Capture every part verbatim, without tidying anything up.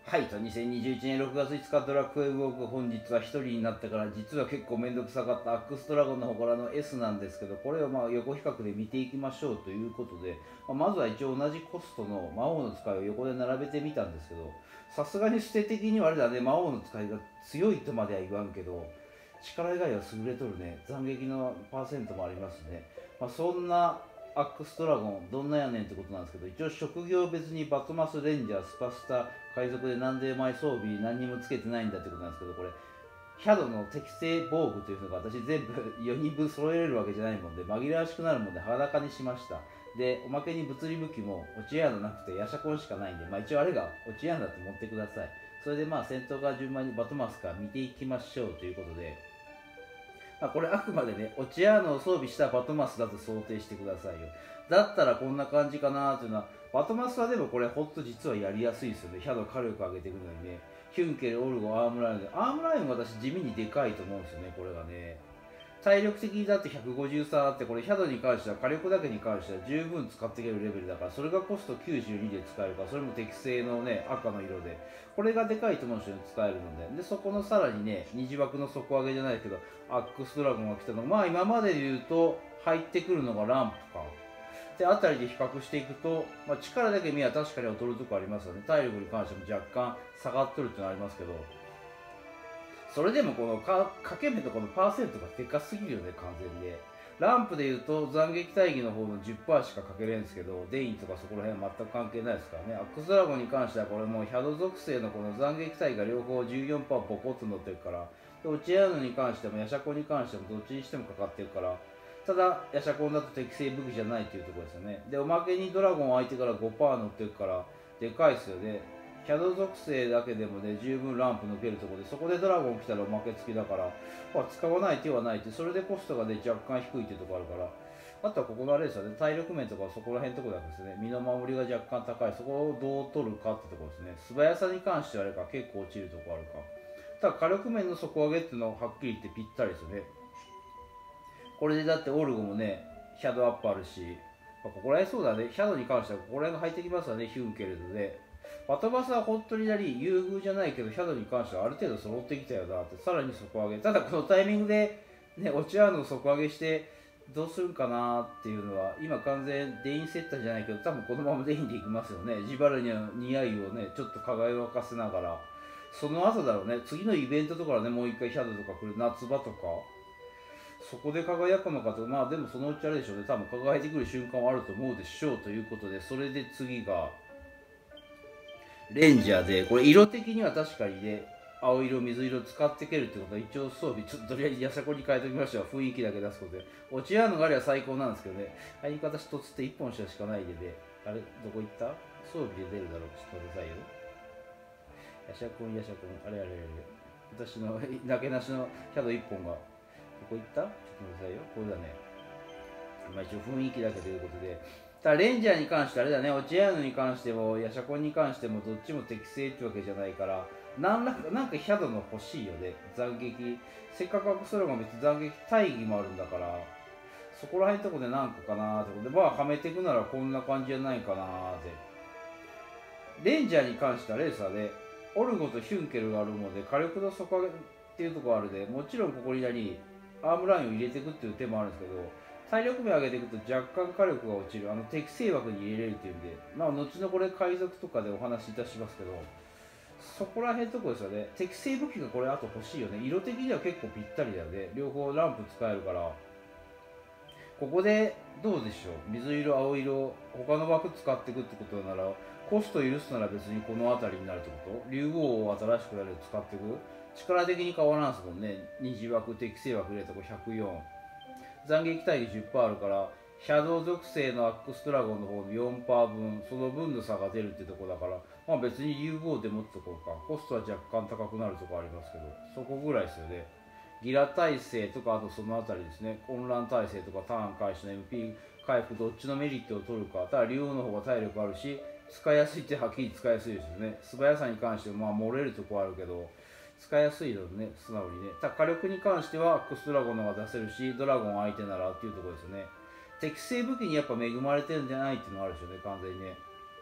はいと、にせんにじゅういちねんろくがついつかドラクエウォーク、本日はひとりになってから実は結構めんどくさかったアックスドラゴンの方からの エス なんですけど、これをまあ横比較で見ていきましょうということで、まあ、まずは一応同じコストの魔王の使いを横で並べてみたんですけど、さすがに捨て的にはあれだね、魔王の使いが強いとまでは言わんけど、力以外は優れとるね、斬撃のパーセントもありますね。まあ、そんなアックスドラゴンどんなやねんってことなんですけど、一応職業別にバトマス、レンジャー、スパスタ、海賊でなんで前装備何にもつけてないんだってことなんですけど、これヒャドの適正防具というのが私全部よにんぶん揃えれるわけじゃないもんで、紛らわしくなるもんで裸にしました。でおまけに物理武器も落ち矢のなくてヤシャコンしかないんで、まあ、一応あれが落ち矢だと思ってください。それでまあ戦闘から順番にバトマスから見ていきましょうということで、まあ、これあくまでね、落ち矢のを装備したバトマスだと想定してくださいよ。だったらこんな感じかなーっていうのは、バトマスはでもこれほんと実はやりやすいですよね。ヒャド火力上げていくのにね。ヒュンケル、オルゴ、アームライオンで、アームライオン私地味にでかいと思うんですよね、これがね。体力的にだってひゃくごじゅうさんあって、これヒャドに関しては火力だけに関しては十分使っていけるレベルだから、それがコストきゅうじゅうにで使えるから、それも適正のね、赤の色で、これがでかいと思うんですよね、使えるので。で、そこのさらにね、虹枠の底上げじゃないけど、アックスドラゴンが来たの、まあ今までで言うと、入ってくるのがランプか。であたりで比較していくと、まあ、力だけ見は確かに劣るとこありますよね。体力に関しても若干下がっとるってのはありますけど、それでもこのか掛け目とこのパーセントがでかすぎるよね、完全で。ランプでいうと斬撃大義の方の じゅっパーセント しかかけれんですけど、デインとかそこら辺は全く関係ないですからね。アックスドラゴンに関してはこれもうヒャド属性のこの斬撃大義が両方 じゅうよんパーセント ボコッと乗ってるから、で落ち合うのに関してもヤシャコに関してもどっちにしてもかかってるから、ただヤシャコンだと適正武器じゃないというところですよね。でおまけにドラゴン相手から ごパーセント 乗ってるからでかいですよね。キャド属性だけでもね十分ランプ抜けるところで、そこでドラゴン来たらおまけ付きだから、まあ、使わない手はないって、それでコストがね若干低いっていうところあるから、あとはここのあれですよね、体力面とかそこら辺のところだけですね、身の守りが若干高い、そこをどう取るかってところですね。素早さに関してはあれか結構落ちるところあるか。ただ火力面の底上げっていうのははっきり言ってぴったりですよね。これでだってオルゴもね、ヒャドアップあるし、まあ、ここら辺そうだね、ヒャドに関してはここら辺が入ってきますわね、ヒュンケルドで。バトバスは本当になり優遇じゃないけど、ヒャドに関してはある程度揃ってきたよなって、さらに底上げ。ただこのタイミングで、ね、落ち合うのを底上げして、どうするんかなっていうのは、今完全デインセッターじゃないけど、多分このままデインでいきますよね。ジバルニの似合いをね、ちょっと輝かせながら。その後だろうね、次のイベントとかね、もう一回ヒャドとか来る、夏場とか。そこで輝くのかと、まあでもそのうちあれでしょうね、多分輝いてくる瞬間はあると思うでしょうということで、それで次がレンジャーで、これ色的には確かにね、青色、水色使っていけるってことは、一応装備、ちょっととりあえずヤシャコに変えておきました。雰囲気だけ出すことで。落ち合うのがあれば最高なんですけどね、入り方一つっていっぽんしかないでね、あれ、どこ行った？装備で出るだろう、ちょっと待ってくださいよ。ヤシャコン、ヤシャコン、あれあれあれ、私のなけなしのキャドいっぽんが。ここ行った？ちょっと待ってくださいよ。これだね。まあ一応雰囲気だけということで。ただレンジャーに関してあれだね、落ち合うのに関しても、ヤシャコンに関してもどっちも適正ってわけじゃないから、なんらか、なんかヒャドの欲しいよね。斬撃。せっかくアクストラゴン別に斬撃大義もあるんだから、そこら辺のとこで何個かなーってことで、まあはめていくならこんな感じじゃないかなーって。レンジャーに関してはレーサーで、オルゴとヒュンケルがあるので、火力の底上げっていうところあるで、もちろんここに何、アームラインを入れていくっていう手もあるんですけど、体力面上げていくと若干火力が落ちる、あの適正枠に入れれるっていうんで、まあ後のこれ海賊とかでお話しいたしますけど、そこら辺のとこですよね。適正武器がこれあと欲しいよね。色的には結構ぴったりだよね。両方ランプ使えるから。ここでどうでしょう、水色、青色、他の枠使っていくってことなら、コスト許すなら別にこの辺りになるってこと、竜王を新しくやる使っていく、力的に変わらんすもんね。虹枠、適正枠入れたとこひゃくよん、斬撃大義 じゅっパーセント あるから、シャドウ属性のアックスドラゴンの方の よんパーセント 分、その分の差が出るってとこだから、まあ別に竜王で持つところか、コストは若干高くなるところありますけど、そこぐらいですよね。ギラ耐性とか、あとそのあたりですね、混乱耐性とか、ターン開始の エムピー 回復、どっちのメリットを取るか、ただ竜王の方が体力あるし、使いやすいってはっきり使いやすいですよね。素早さに関しては、まあ漏れるところあるけど、使いやすいのでね、素直にね。ただ火力に関しては、アックスドラゴンの方が出せるし、ドラゴン相手ならっていうところですよね。適正武器にやっぱ恵まれてるんじゃないっていうのがあるでしょうね、完全にね。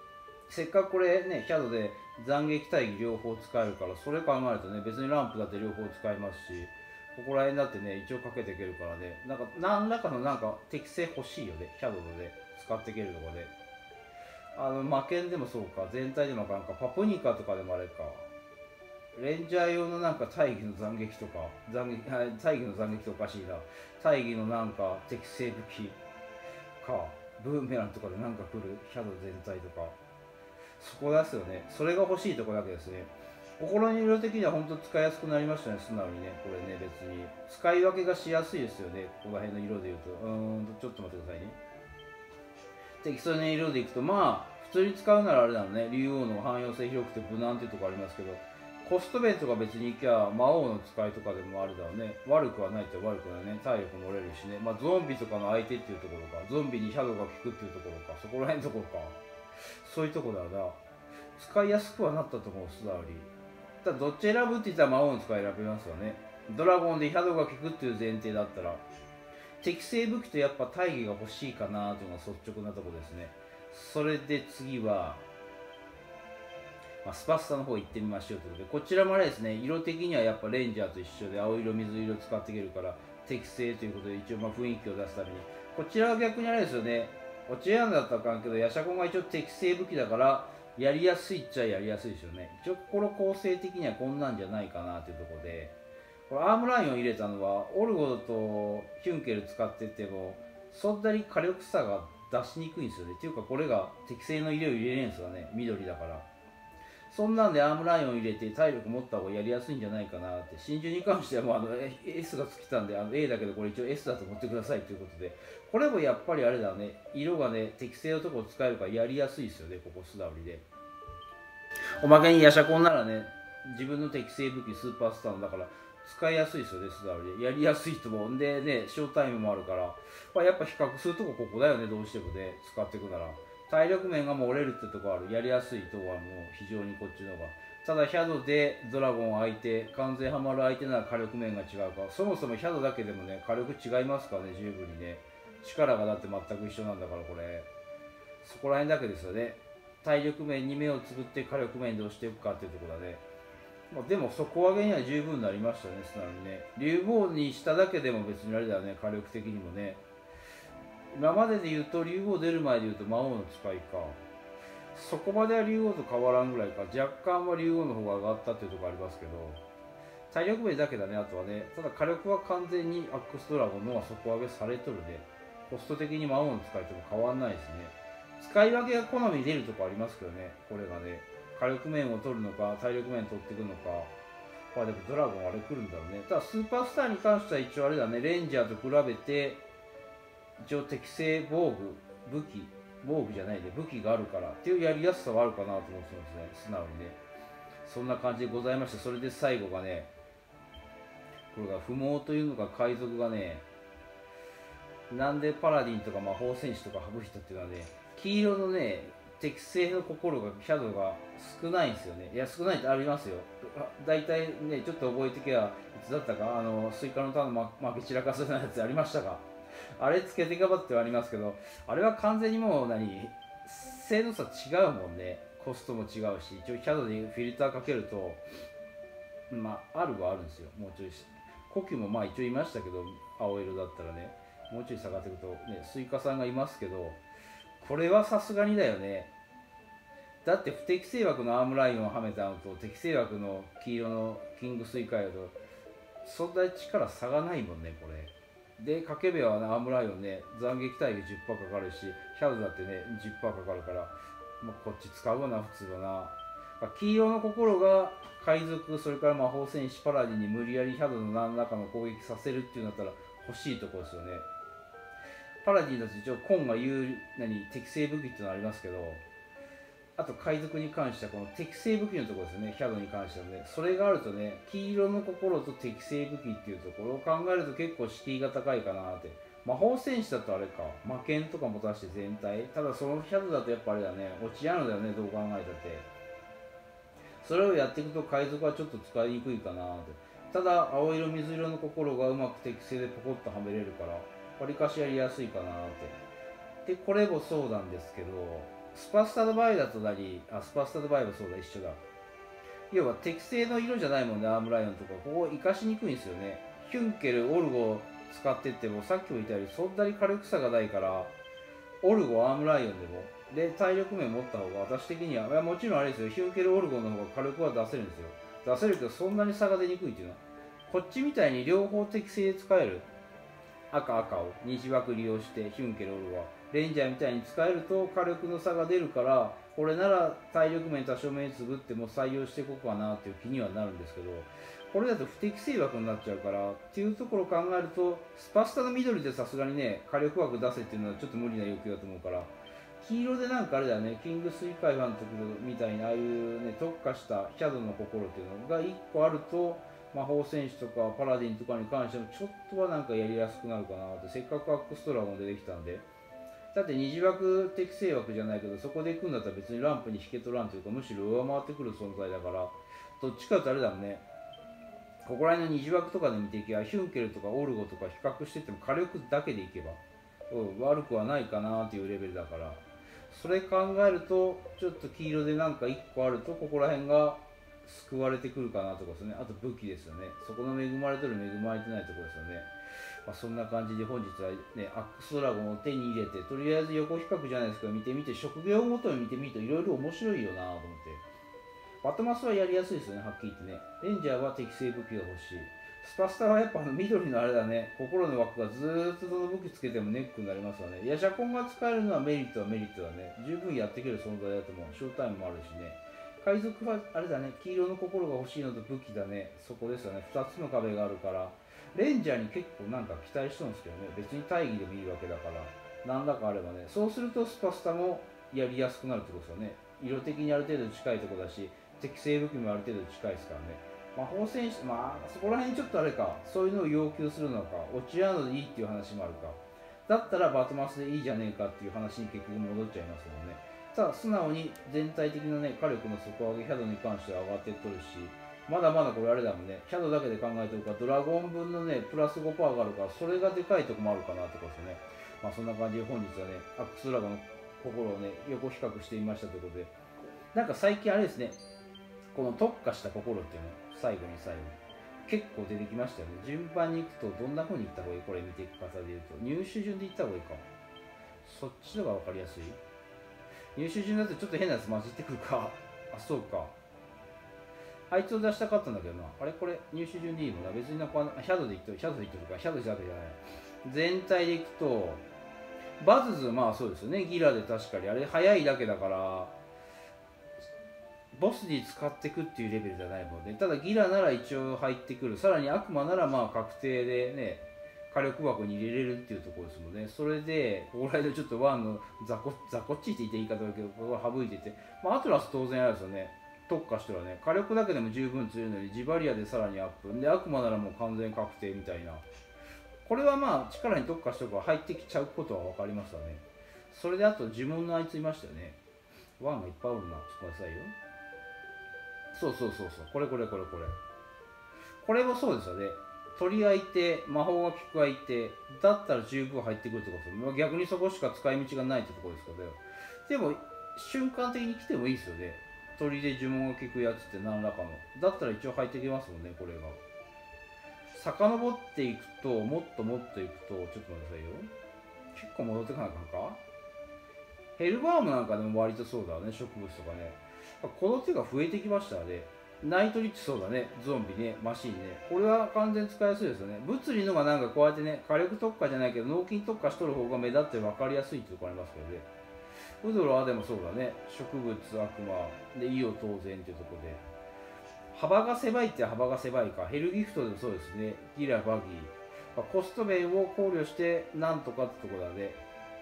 せっかくこれね、シャドウで斬撃大義両方使えるから、それ考えるとね、別にランプだって両方使えますし、ここら辺だってね、一応かけていけるからね、なんか何らかのなんか適性欲しいよね、シャドウで使っていけるとこで。あの魔剣でもそうか、全体でもなんかパプニカとかでもあれか、レンジャー用のなんか大義の斬撃とか、斬撃大義の斬撃っておかしいな、大義のなんか適正武器か、ブーメランとかでなんか来るシャドウ全体とか、そこですよね。それが欲しいところだけですね。心の色的には本当使いやすくなりましたね、素直にね。これね、別に。使い分けがしやすいですよね、ここら辺の色で言うと。うーんと、ちょっと待ってくださいね。適当な色でいくと、まあ、普通に使うならあれなのね、竜王の汎用性広くて無難っていうところありますけど、コスト面とか別にいきゃ魔王の使いとかでもあるだろうね。悪くはないって悪くないね。体力も折れるしね。まあゾンビとかの相手っていうところか。ゾンビにシャドウが効くっていうところか。そこら辺のところか。そういうところだな。使いやすくはなったと思う、素直に。ただどっち選ぶって言ったら魔王の使い選びますよね。ドラゴンでシャドウが効くっていう前提だったら、適正武器とやっぱ大義が欲しいかなというのが率直なところですね。それで次は、まあ、スパッサの方行ってみましょうということで、こちらもあれですね、色的にはやっぱレンジャーと一緒で青色、水色使っていけるから適正ということで一応まあ雰囲気を出すために、こちらは逆にあれですよね、落ちやんだったらあかんけど、ヤシャコンが一応適正武器だからやりやすいっちゃやりやすいですよね。一応この構成的にはこんなんじゃないかなというところで、これアームラインを入れたのはオルゴとヒュンケル使っててもそんなに火力差が出しにくいんですよね。っていうかこれが適正の色を入れれんすよね、緑だから。そんなんでアームラインを入れて体力持った方がやりやすいんじゃないかなって。真珠に関してはもうあの S が尽きたんで、あの A だけどこれ一応 S だと思ってくださいということで、これもやっぱりあれだね、色がね、適正のところを使えるからやりやすいですよね、ここ素直にで。おまけにヤシャコンならね、自分の適正武器スーパースターだから使いやすいですよね、素直にで。やりやすいと思うんでね、ショータイムもあるから、まあ、やっぱ比較するとこここだよね、どうしてもね、使っていくなら。体力面がもう折れるってとこある、やりやすいとこはもう非常にこっちの方が。ただ、ヒャドでドラゴン相手、完全ハマる相手なら火力面が違うか、そもそもヒャドだけでもね、火力違いますからね、十分にね。力がだって全く一緒なんだから、これ。そこら辺だけですよね。体力面に目をつぶって火力面で押していくかっていうところだね。まあ、でも底上げには十分になりましたね、素直にね。竜王にしただけでも別にあれだよね、火力的にもね。今までで言うと、竜王出る前で言うと魔王の使いか。そこまでは竜王と変わらんぐらいか。若干は竜王の方が上がったっていうところありますけど、体力面だけだね、あとはね。ただ火力は完全にアックスドラゴンの方が底上げされとるね。コスト的に魔王の使いとも変わんないですね。使い分けが好みに出るとこありますけどね、これがね。火力面を取るのか、体力面取っていくのか。まあでもドラゴンあれ来るんだろうね。ただスーパースターに関しては一応あれだね、レンジャーと比べて、一応適正防具、武器、防具じゃないで武器があるからっていうやりやすさはあるかなと思ってますね、素直にね。そんな感じでございました。それで最後がね、これが不毛というのか海賊がね、なんでパラディンとか魔法戦士とか省いたっていうのはね、黄色のね、適正の心が、シャドウが少ないんですよね。いや、少ないってありますよ。だいたいね、ちょっと覚えてきゃ、いつだったか、あの、スイカのターンの負け散らかすようなやつありましたが、あれつけてかばってはありますけど、あれは完全にもう何、精度差違うもんね。コストも違うし、一応シャドウでフィルターかけると、まあ、あるはあるんですよ。もうちょい。呼吸もまあ一応いましたけど、青色だったらね、もうちょい下がっていくと、ね、スイカさんがいますけど、これはさすがにだよね。だって不適正枠のアームラインをはめたのと適正枠の黄色のキングスイカよとそんなに力差がないもんね、これ。で、掛け部は、ね、アームライオンね、斬撃体力 じゅっパーセント かかるし、ヒャドだってね、じゅっパーセント かかるから、まあ、こっち使うわな、普通はな。黄色の心が海賊、それから魔法戦士、パラディに無理やりヒャドの何らかの攻撃させるっていうんだったら欲しいところですよね。パラディだと一応、コンが言う、何、適正武器っていうのありますけど、あと海賊に関してはこの適正武器のところですよね、ヒャドに関してはね。それがあるとね、黄色の心と適正武器っていうところを考えると結構敷居が高いかなって。魔法戦士だとあれか、魔剣とかも出して全体。ただそのヒャドだとやっぱあれだね、落ちやのだよね、どう考えたって。それをやっていくと海賊はちょっと使いにくいかなって。ただ、青色、水色の心がうまく適正でポコッとはめれるから、わりかしやりやすいかなって。で、これもそうなんですけど、 スパスタの場合だと何、あ、スパスタの場合はそうだ、一緒だ。要は適正の色じゃないもんね、アームライオンとか。ここ活かしにくいんですよね。ヒュンケル、オルゴ使ってっても、さっきも言ったようにそんなに軽くさがないから、オルゴ、アームライオンでも、で、体力面持った方が私的には、いやもちろんあれですよ、ヒュンケル、オルゴの方が火力は出せるんですよ。出せるけど、そんなに差が出にくいっていうのは。こっちみたいに両方適正で使える。赤赤をにじ枠利用してヒュンケルオルゴはレンジャーみたいに使えると火力の差が出るから、これなら体力面多少目つぶっても採用していこうかなっていう気にはなるんですけど、これだと不適正枠になっちゃうからっていうところを考えると、スパスタの緑でさすがにね火力枠出せっていうのはちょっと無理な要求だと思うから、黄色でなんかあれだよね、キングスイカイファンの時みたいなああいうね特化したキャドの心っていうのがいっこあると、魔法戦士とかパラディンとかに関してもちょっとはなんかやりやすくなるかなって。せっかくアックストラゴン出てきたんで、だって二次枠適正枠じゃないけど、そこで行くんだったら別にランプに引けとらんというか、むしろ上回ってくる存在だから、どっちかとあれだもんね、ここら辺の二次枠とかで見ていけばヒュンケルとかオルゴとか比較してても火力だけでいけば、うん、悪くはないかなっていうレベルだから、それ考えるとちょっと黄色でなんかいっこあるとここら辺が救われてくるかなとかですね。あと武器ですよね。そこの恵まれてる恵まれてないところですよね。まあ、そんな感じで本日はね、アックスドラゴンを手に入れて、とりあえず横比較じゃないですけど見てみて、職業ごとに見てみるといろいろ面白いよなと思って。バトマスはやりやすいですよね、はっきり言ってね。レンジャーは適正武器が欲しい。スパスタはやっぱあの緑のあれだね、心の枠がずーっとその武器つけてもネックになりますわね。いや、シャコンが使えるのはメリットはメリットだね。十分やっていける存在だと思う。ショータイムもあるしね。海賊はあれだね、黄色の心が欲しいのと武器だね、そこですよね。ふたつの壁があるから、レンジャーに結構なんか期待してるんですけどね、別に大義でもいいわけだから、なんだかあればね、そうするとスパスタもやりやすくなるってことですよね。色的にある程度近いところだし、適正武器もある程度近いですからね。魔法戦士、まあ、そこら辺ちょっとあれか、そういうのを要求するのか、落ち合うのでいいっていう話もあるか、だったらバトマスでいいじゃねえかっていう話に結局戻っちゃいますもんね。ただ素直に全体的なね、火力の底上げ、ヒャドに関しては上がってっとるし、まだまだこれあれだもんね、ヒャドだけで考えてるから、ドラゴン分のね、プラス ごパーセント があるから、それがでかいとこもあるかなってことですよね。まあそんな感じで本日はね、アックスドラゴンの心をね、横比較してみましたということで、なんか最近あれですね、この特化した心っていうの、最後に最後に。結構出てきましたよね。順番に行くとどんな風に行った方がいい？これ見ていく方で言うと。入手順で行った方がいいか。そっちの方が分かりやすい？入手順だとちょっと変なやつ混じってくるか。あ、そうか。あいつを出したかったんだけどな。あれこれ入手順でいいのな。別になんかヒャドで行ってる、ヒャドで行ってるか。ヒャドじゃなくてじゃない。全体で行くと、バズズ、まあそうですよね。ギラで確かに。あれ早いだけだから、ボスに使っていくっていうレベルじゃないもんね。ただギラなら一応入ってくる。さらに悪魔ならまあ確定でね、火力箱に入れれるっていうところですもんね。それで、ここら辺でちょっとワンのザコザコッチって言って言い方だけど、ここは省いてて、まあアトラス当然あるんですよね。特化してはね、火力だけでも十分強いのに、ジバリアでさらにアップ。で、悪魔ならもう完全確定みたいな。これはまあ力に特化しておくから入ってきちゃうことは分かりましたね。それであと呪文のあいついましたよね。ワンがいっぱいおるな。ちょっと待ってくださいよ。そうそうそうそう、これこれこれこれこれもそうですよね。鳥相手、魔法が効く相手だったら十分入ってくるってことですよね。逆にそこしか使い道がないってところですからね。でも瞬間的に来てもいいですよね。鳥で呪文が効くやつって何らかのだったら一応入ってきますもんね。これが遡っていくと、もっともっといくと、ちょっと待ってくださいよ。結構戻ってかなあかんか。ヘルバームなんかでも割とそうだね。植物とかね、この手が増えてきましたね。ナイトリッチそうだね。ゾンビね。マシンね。これは完全使いやすいですよね。物理のがなんかこうやってね、火力特化じゃないけど、脳筋特化しとる方が目立って分かりやすいってとこありますけどね。ウドロはでもそうだね。植物、悪魔、で、イオ当然っていうところで。幅が狭いって幅が狭いか。ヘルギフトでもそうですね。ギラ、バギー。コスト面を考慮してなんとかってところだね。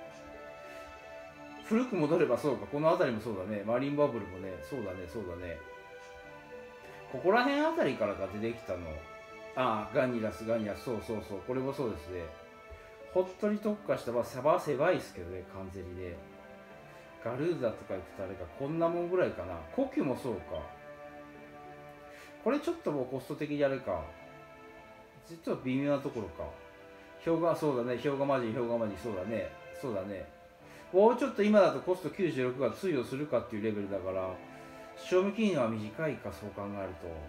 古く戻ればそうか、この辺りもそうだね。マリンバブルもね、そうだね、そうだね。ここら辺あたりからが出てきたの。ああ、ガニラス、ガニラス、そうそうそう、これもそうですね。ほっとり特化した、まあ、サバ狭いですけどね、完全にね。ガルーザとか行くとあれか、こんなもんぐらいかな。呼吸もそうか。これちょっともうコスト的にあれか。実は微妙なところか。氷河、そうだね、氷河マジン、氷河マジン、そうだね、そうだね。 もうちょっと今だとコストきゅうじゅうろくが通用するかっていうレベルだから、賞味期限は短いか、そう考える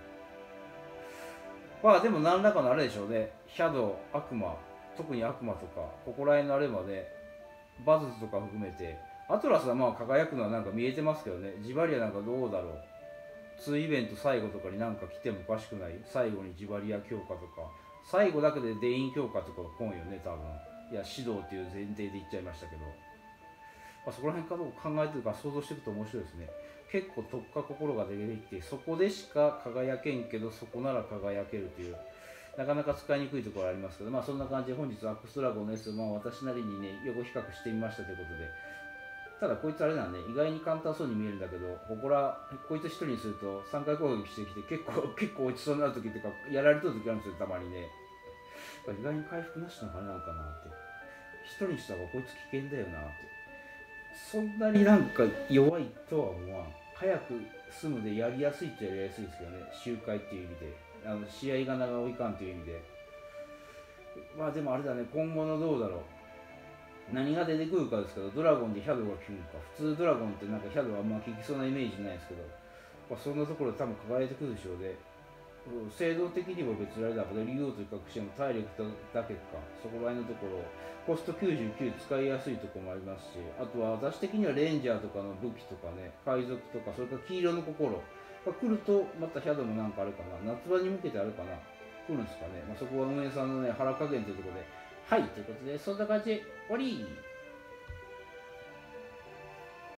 と。まあでも何らかのあれでしょうね、シャドウ、悪魔、特に悪魔とか、ここら辺のあれまで、バズズとか含めて、アトラスはまあ輝くのはなんか見えてますけどね、ジバリアなんかどうだろう。にイベント最後とかになんか来てもおかしくない。最後にジバリア強化とか、最後だけでデイン強化とか来んよね、多分。いや、指導っていう前提で言っちゃいましたけど。まあ、そこら辺かどうか考えてるか想像していくと面白いですね。結構特化心が出てきて、そこでしか輝けんけど、そこなら輝けるという、なかなか使いにくいところありますけど、まあそんな感じで本日アクストラゴンの S、まあ私なりにね、横比較してみましたということで、ただこいつあれなんで、意外に簡単そうに見えるんだけど、ここら、こいつ一人にするとさんかい攻撃してきて、結構、結構落ちそうになる時っていうか、やられてる時あるんですよ、たまにね。意外に回復なしのあれなのかなって。一人にした方がこいつ危険だよなって。そんなになんか弱いとは思わん。早く済むでやりやすいっちゃやりやすいですけどね、周回っていう意味で。あの試合が長いかんという意味で。まあでもあれだね、今後のどうだろう。何が出てくるかですけど、ドラゴンでヒャドウが効くのか。普通ドラゴンってなんかヒャドウはあんま効きそうなイメージないですけど、まあ、そんなところで多分輝いてくるでしょうね。制度的にも別にあれだけど、竜王と比較しても体力だけか、そこら辺のところ、コストきゅうじゅうきゅう使いやすいところもありますし、あとは私的にはレンジャーとかの武器とかね、海賊とか、それから黄色の心が来ると、またヒャドウもなんかあるかな、夏場に向けてあるかな、来るんですかね、まあ、そこは運営さんのね、腹加減というところで、はい、ということで、そんな感じで、終わり